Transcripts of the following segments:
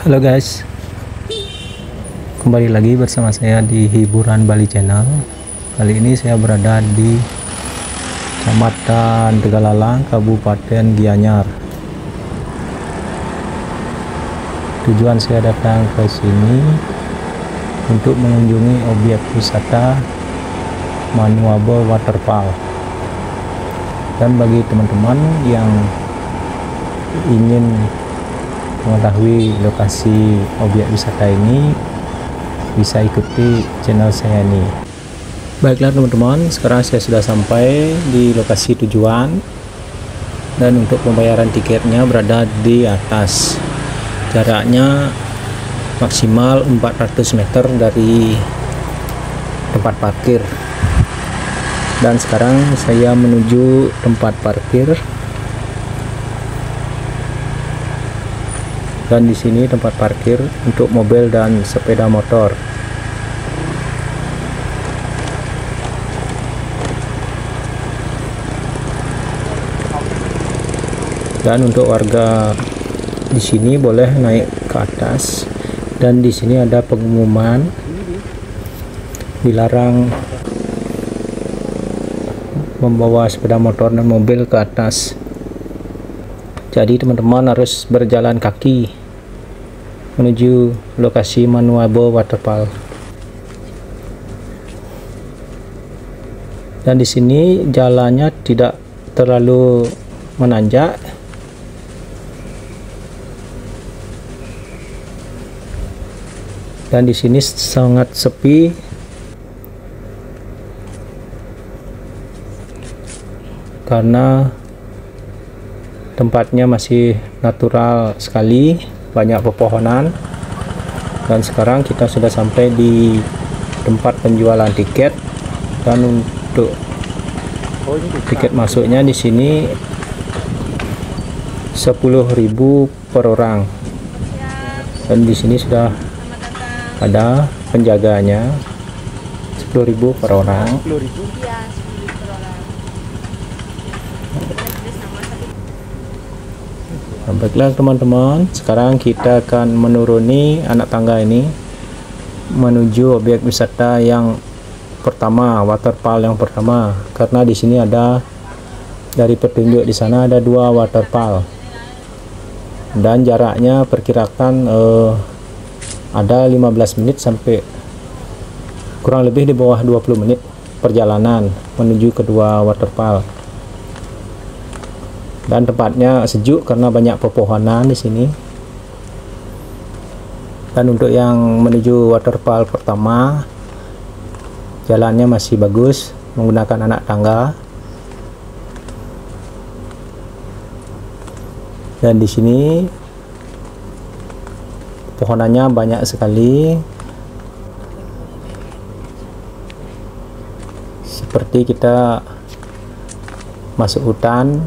Halo guys, kembali lagi bersama saya di Hiburan Bali Channel. Kali ini saya berada di Kecamatan Tegalalang, Kabupaten Gianyar. Tujuan saya datang ke sini untuk mengunjungi objek wisata Manuabo Waterfall. Dan bagi teman-teman yang ingin mengetahui lokasi objek wisata ini, bisa ikuti channel saya ini. Baiklah teman-teman, sekarang saya sudah sampai di lokasi tujuan, dan untuk pembayaran tiketnya berada di atas. Jaraknya maksimal 400 meter dari tempat parkir. Dan sekarang saya menuju tempat parkir. Dan di sini tempat parkir untuk mobil dan sepeda motor. Dan untuk warga di sini boleh naik ke atas. Dan di sini ada pengumuman dilarang membawa sepeda motor dan mobil ke atas. Jadi teman-teman harus berjalan kaki menuju lokasi Manuabo Waterfall. Dan di sini jalannya tidak terlalu menanjak. Dan di sini sangat sepi. Karena tempatnya masih natural sekali, banyak pepohonan. Dan sekarang kita sudah sampai di tempat penjualan tiket. Dan untuk tiket masuknya di sini 10.000 per orang. Dan di sini sudah ada penjaganya, 10.000 per orang. Baiklah teman-teman, sekarang kita akan menuruni anak tangga ini menuju objek wisata yang pertama, waterfall yang pertama. Karena di sini ada, dari petunjuk di sana ada 2 waterfall, dan jaraknya perkirakan ada 15 menit sampai kurang lebih di bawah 20 menit perjalanan menuju kedua waterfall. Dan tempatnya sejuk karena banyak pepohonan di sini. Dan untuk yang menuju waterfall pertama, jalannya masih bagus menggunakan anak tangga. Dan di sini pohonannya banyak sekali, seperti kita masuk hutan.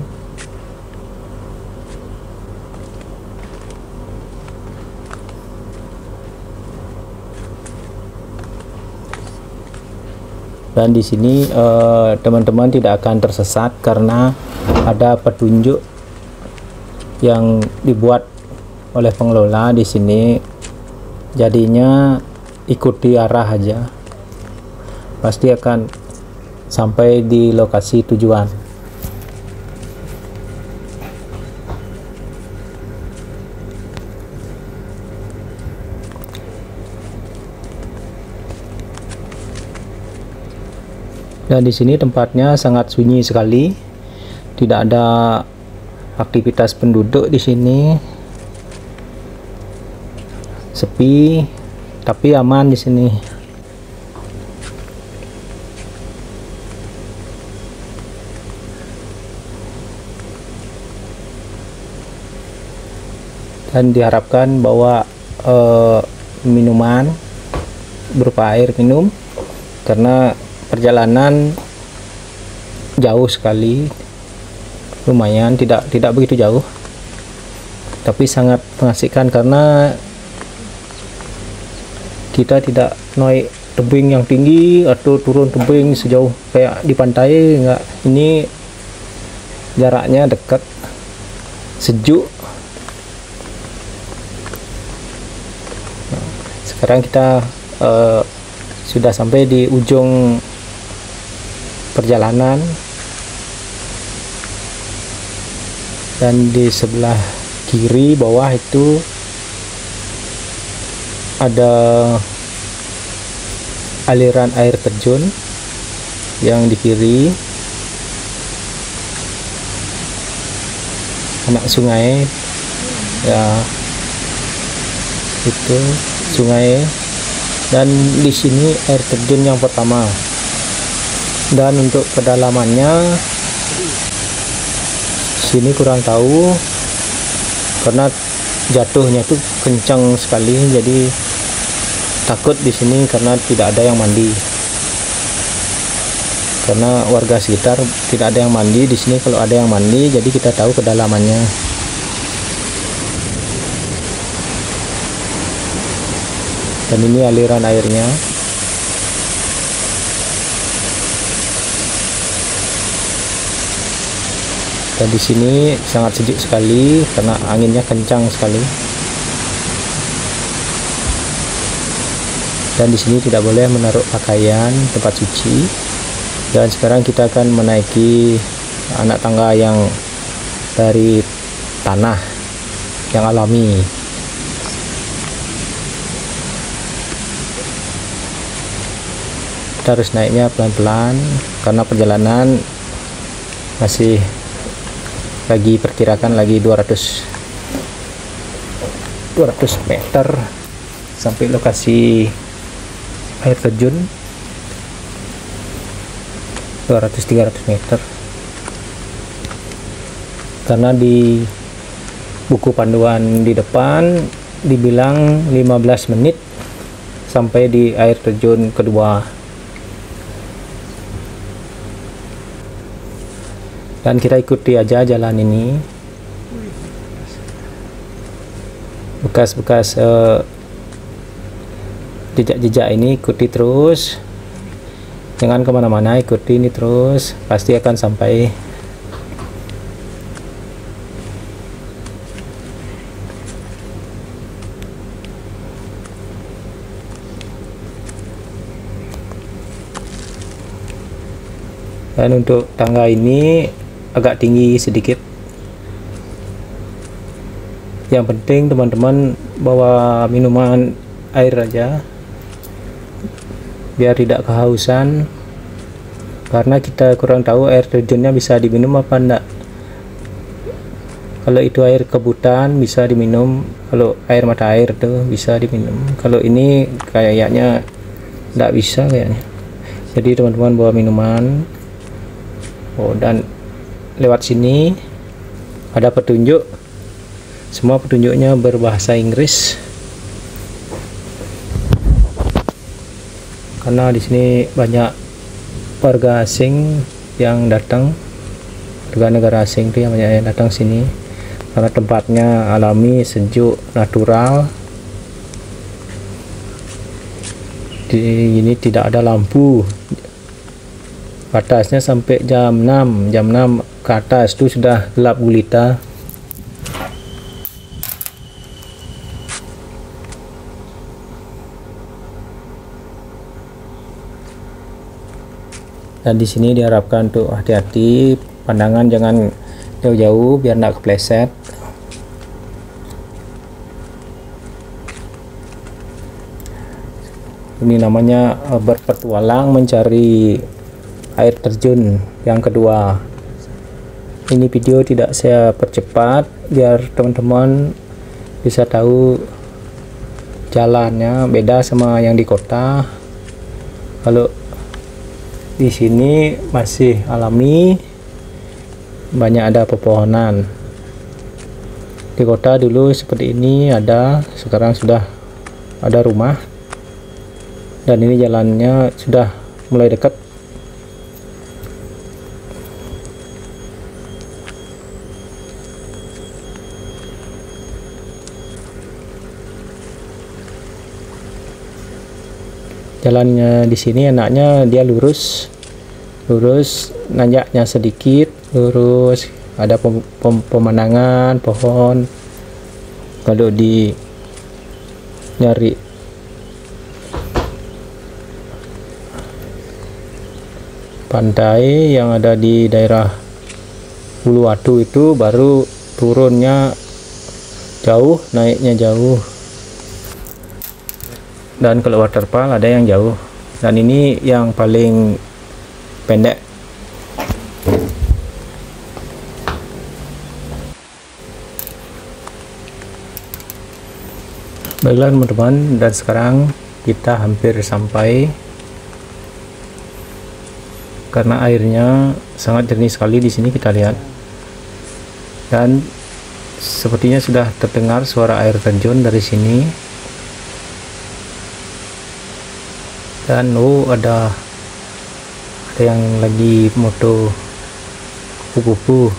Dan di sini teman-teman tidak akan tersesat karena ada petunjuk yang dibuat oleh pengelola di sini. Jadinya ikuti arah aja, pasti akan sampai di lokasi tujuan. Dan di sini tempatnya sangat sunyi sekali, tidak ada aktivitas penduduk di sini, sepi tapi aman di sini. Dan diharapkan bawa minuman berupa air minum, karena perjalanan jauh sekali, lumayan, tidak begitu jauh, tapi sangat mengasihkan karena kita tidak naik tebing yang tinggi atau turun tebing sejauh kayak di pantai, enggak. Ini jaraknya dekat, sejuk, Sekarang kita sudah sampai di ujung perjalanan, dan di sebelah kiri bawah itu ada aliran air terjun yang di kiri, anak sungai ya, itu sungai. Dan di sini air terjun yang pertama, dan untuk kedalamannya sini kurang tahu karena jatuhnya itu kencang sekali, jadi takut di sini karena tidak ada yang mandi, karena warga sekitar tidak ada yang mandi di sini. Kalau ada yang mandi, jadi kita tahu kedalamannya. Dan ini aliran airnya. Dan di sini sangat sejuk sekali karena anginnya kencang sekali. Dan di sini tidak boleh menaruh pakaian, tempat suci. Dan sekarang kita akan menaiki anak tangga yang dari tanah yang alami. Kita harus naiknya pelan-pelan karena perjalanan masih lagi, perkirakan lagi 200 meter sampai lokasi air terjun. 200-300 meter, karena di buku panduan di depan dibilang 15 menit sampai di air terjun kedua. Dan kita ikuti aja jalan ini, bekas-bekas jejak-jejak ini ikuti terus, jangan kemana-mana, ikuti ini terus, pasti akan sampai. Dan untuk tangga ini agak tinggi sedikit. Yang penting teman-teman bawa minuman air aja biar tidak kehausan, karena kita kurang tahu air terjunnya bisa diminum apa enggak. Kalau itu air kebutan bisa diminum, kalau air mata air tuh bisa diminum. Kalau ini kayaknya enggak bisa kayaknya. Jadi teman-teman bawa minuman. Dan lewat sini ada petunjuk, semua petunjuknya berbahasa Inggris, karena di sini banyak warga asing yang datang, warga negara asing itu yang banyak yang datang sini, karena tempatnya alami, sejuk, natural. Di ini tidak ada lampu. Batasnya sampai jam 6 ke atas itu sudah gelap gulita. Dan di sini diharapkan untuk hati-hati, pandangan jangan jauh-jauh biar tidak kepleset. Ini namanya berpetualang mencari air terjun yang kedua. Ini video tidak saya percepat biar teman-teman bisa tahu jalannya beda sama yang di kota. Kalau di sini masih alami, banyak ada pepohonan. Di kota dulu seperti ini ada, sekarang sudah ada rumah. Dan ini jalannya sudah mulai dekat. Jalannya di sini enaknya dia lurus, nanjaknya sedikit, lurus, ada pemandangan pohon. Kalau di nyari pantai yang ada di daerah Uluwatu itu baru turunnya jauh, naiknya jauh. Dan kalau waterfall ada yang jauh, dan ini yang paling pendek. Baiklah teman-teman, dan sekarang kita hampir sampai, karena airnya sangat jernih sekali di sini kita lihat, dan sepertinya sudah terdengar suara air terjun dari sini. Dan ada yang lagi moto kupu-kupu.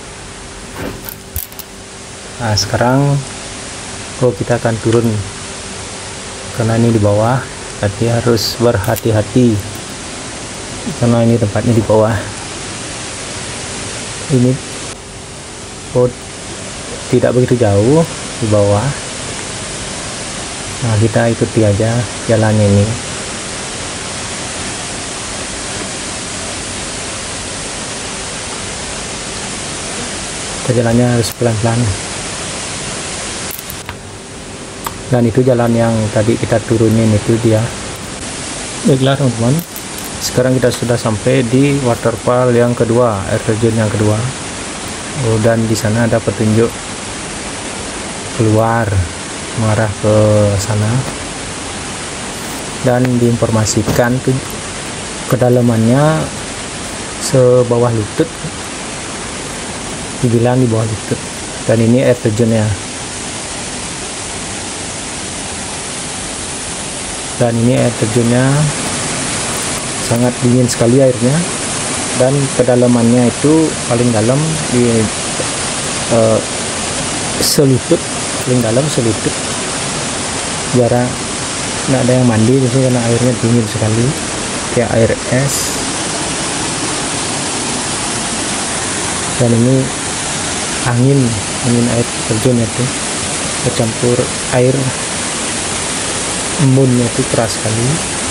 Nah sekarang kita akan turun, karena ini di bawah, jadi harus berhati-hati karena ini tempatnya di bawah. Ini tidak begitu jauh di bawah. Nah kita ikuti aja jalan ini. Jalannya harus pelan-pelan, dan itu jalan yang tadi kita turunin itu dia. Baiklah teman-teman, sekarang kita sudah sampai di waterfall yang kedua, air terjun yang kedua. Dan di sana ada petunjuk keluar mengarah ke sana, dan diinformasikan tuh kedalamannya sebawah lutut, dibilang di bawah lutut. Dan ini air terjunnya, dan ini air terjunnya sangat dingin sekali airnya, dan kedalamannya itu paling dalam di selutut, paling dalam selutut. Jarang nggak ada yang mandi di sini karena airnya dingin sekali, kayak air es. Dan ini angin air terjunnya itu bercampur air embunnya itu keras sekali.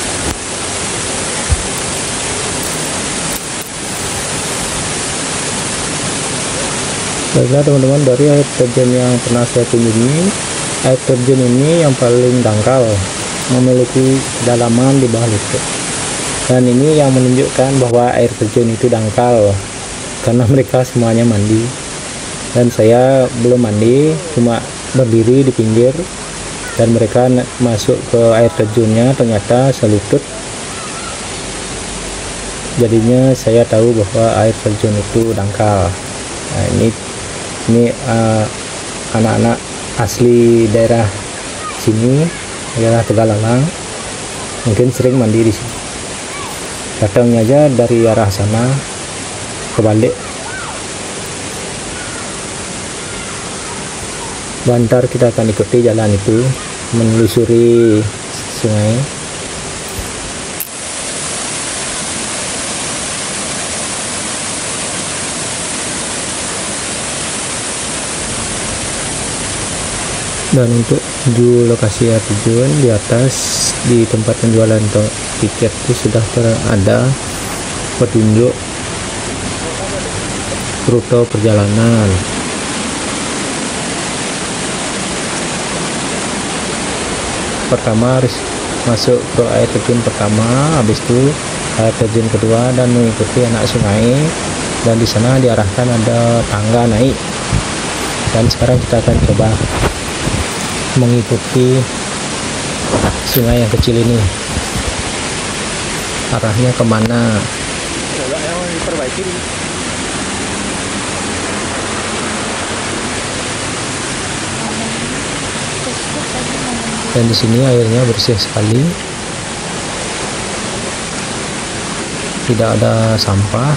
Baiklah teman-teman, dari air terjun yang pernah saya kunjungi, air terjun ini yang paling dangkal, memiliki kedalaman di bawah lutut. Dan ini yang menunjukkan bahwa air terjun itu dangkal karena mereka semuanya mandi, dan saya belum mandi, cuma berdiri di pinggir, dan mereka masuk ke air terjunnya ternyata selutut. Jadinya saya tahu bahwa air terjun itu dangkal. Nah ini anak-anak asli daerah sini, daerah Tegalalang, mungkin sering mandi di sini. Datangnya aja dari arah sana kebalik. Bantar kita akan ikuti jalan itu menelusuri sungai. Dan untuk menuju lokasi air terjun, di atas di tempat penjualan tiket itu sudah ada petunjuk rute perjalanan. Pertama harus masuk ke air terjun pertama, habis itu air terjun kedua, dan mengikuti anak sungai. Dan di sana diarahkan ada tangga naik. Dan sekarang kita akan coba mengikuti sungai yang kecil ini, arahnya kemana. Dan di sini airnya bersih sekali, tidak ada sampah,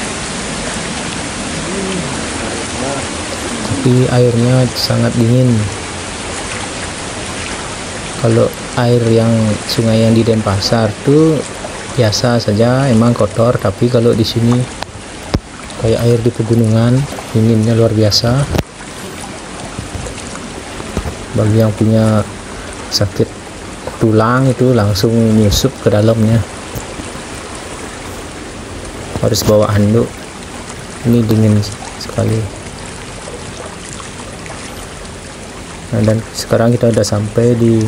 tapi airnya sangat dingin. Kalau air yang sungai yang di Denpasar tuh biasa saja, emang kotor, tapi kalau di sini kayak air di pegunungan, dinginnya luar biasa. Bagi yang punya sakit tulang itu langsung nyusup ke dalamnya. harus bawa handuk, ini dingin sekali. Nah, dan sekarang kita udah sampai di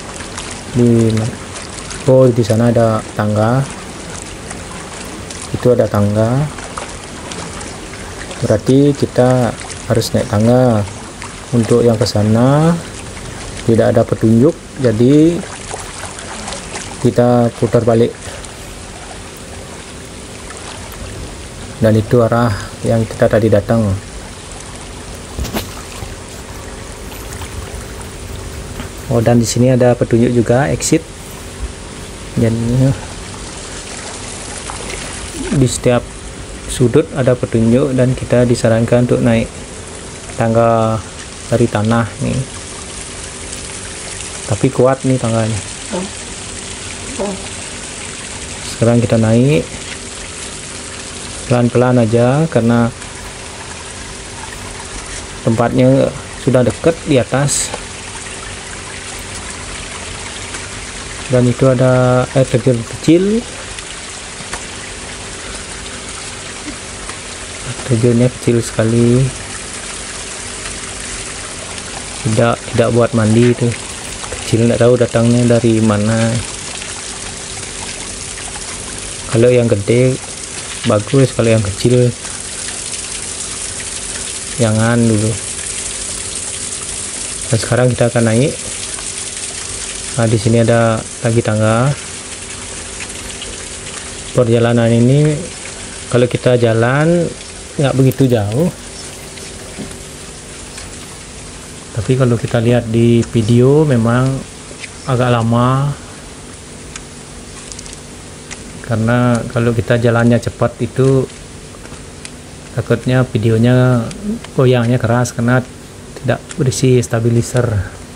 sana ada tangga, itu ada tangga, berarti kita harus naik tangga. Untuk yang ke sana tidak ada petunjuk, jadi kita putar balik, dan itu arah yang kita tadi datang. Oh, dan di sini ada petunjuk juga exit. Jadi di setiap sudut ada petunjuk, dan kita disarankan untuk naik tangga dari tanah nih. Tapi kuat nih tangganya. Sekarang kita naik pelan-pelan aja karena tempatnya sudah dekat di atas. Dan itu ada air terjun kecil, terjunnya kecil sekali, tidak buat mandi, itu kecil, nggak tahu datangnya dari mana. Kalau yang gede bagus, kalau yang kecil jangan dulu. Dan sekarang kita akan naik. Nah, di sini ada lagi tangga. Perjalanan ini kalau kita jalan nggak begitu jauh, tapi kalau kita lihat di video memang agak lama, karena kalau kita jalannya cepat itu takutnya videonya goyangnya keras karena tidak berisi stabilizer.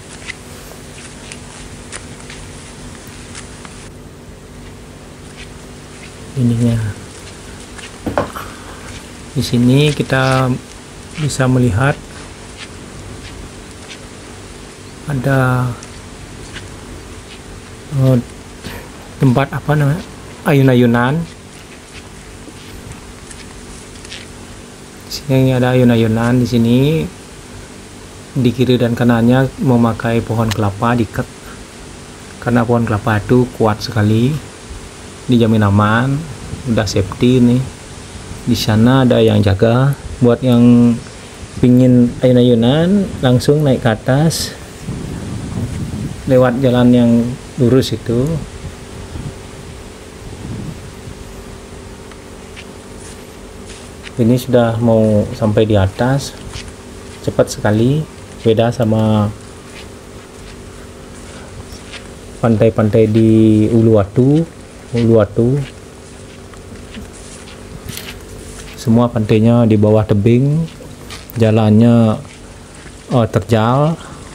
Ininya di sini kita bisa melihat ada tempat apa namanya, ayun-ayunan. Sini ada ayun-ayunan. Di sini di kiri dan kanannya memakai pohon kelapa diikat, karena pohon kelapa itu kuat sekali, dijamin aman, udah safety nih. Di sana ada yang jaga. Buat yang pingin ayun-ayunan langsung naik ke atas lewat jalan yang lurus itu. Ini sudah mau sampai di atas, cepat sekali, beda sama pantai-pantai di Uluwatu. Semua pantainya di bawah tebing, jalannya terjal,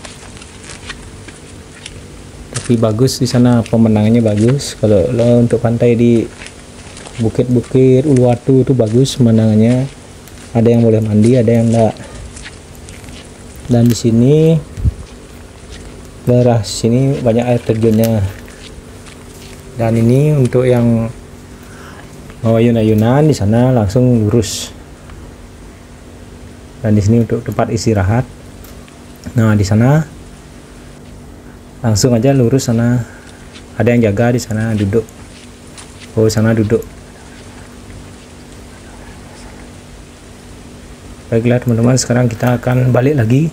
tapi bagus di sana, pemandangannya bagus. Kalau untuk pantai di bukit-bukit Uluwatu itu bagus pemandangannya, ada yang boleh mandi, ada yang enggak. Dan di sini daerah sini banyak air terjunnya. Dan ini untuk yang mau ayun-ayunan, di sana langsung lurus. Dan di sini untuk tempat istirahat. Nah, di sana langsung aja lurus sana. Ada yang jaga di sana, duduk. Oh, sana duduk. Baiklah teman-teman, sekarang kita akan balik lagi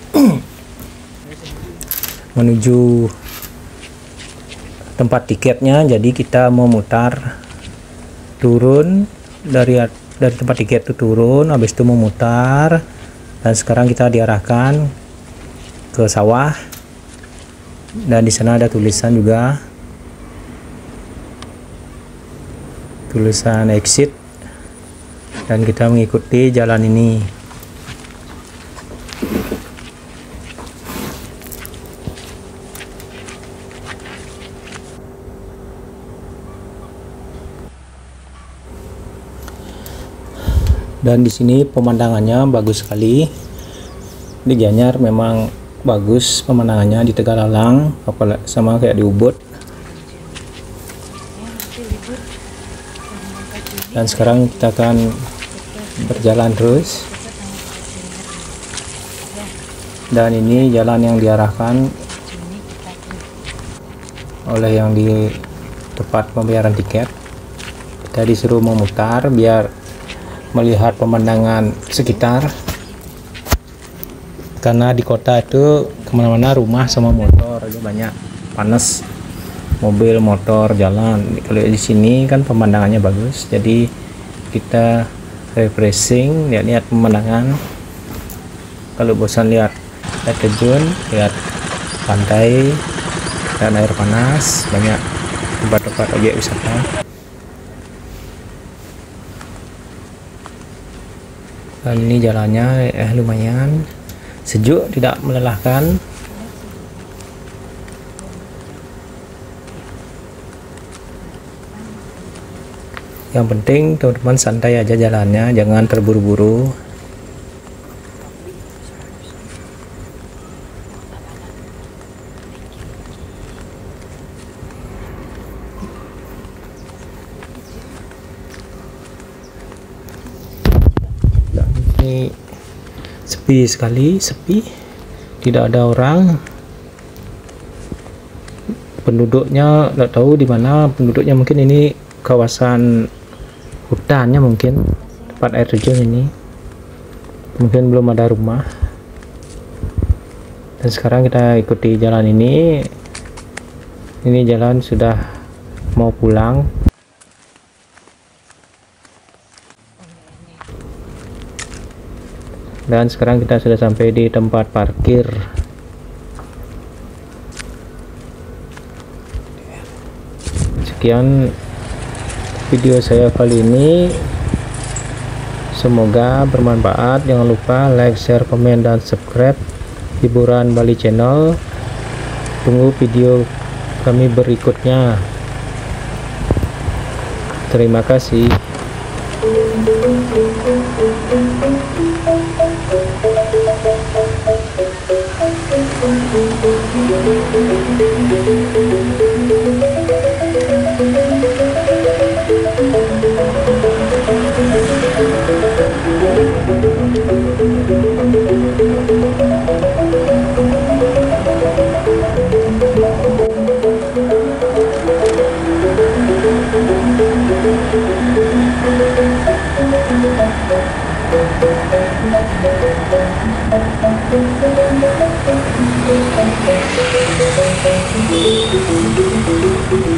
menuju tempat tiketnya. Jadi kita mau mutar, turun dari tempat tiket itu, turun, habis itu memutar, dan sekarang kita diarahkan ke sawah. Dan di sana ada tulisan juga, tulisan exit, dan kita mengikuti jalan ini. Dan di sini pemandangannya bagus sekali. Di Gianyar memang bagus pemandangannya, di Tegalalang apalagi sama kayak di Ubud. Dan sekarang kita akan berjalan terus. Dan ini jalan yang diarahkan oleh yang di tempat pembayaran tiket. Kita disuruh memutar biar melihat pemandangan sekitar, karena di kota itu kemana-mana rumah sama motor aja banyak, panas, mobil motor jalan. Kalau di sini kan pemandangannya bagus, jadi kita refreshing, lihat pemandangan. Kalau bosan lihat terjun, lihat pantai dan air panas, banyak tempat-tempat objek wisata. Dan ini jalannya lumayan sejuk, tidak melelahkan. Yang penting teman-teman santai aja jalannya, jangan terburu-buru. Ini sepi sekali, sepi, tidak ada orang. Penduduknya tidak tahu di mana penduduknya, mungkin ini kawasan hutannya, mungkin tempat air terjun ini, mungkin belum ada rumah. Dan sekarang kita ikuti jalan ini jalan sudah mau pulang. Dan sekarang kita sudah sampai di tempat parkir. Sekian video saya kali ini, semoga bermanfaat. Jangan lupa like, share, komen, dan subscribe Hiburan Bali Channel. Tunggu video kami berikutnya. Terima kasih. Thank you.